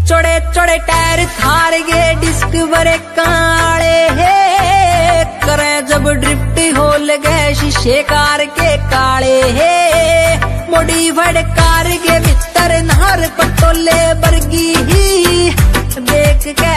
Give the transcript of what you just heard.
चौड़े चौड़े टायर थार गे डिस्क बरे काले हे करे जब ड्रिफ्ट हो लगे शीशे कार के काले हे मॉडिफाइड कार के भीतर नहर पटोले बरगी ही देख के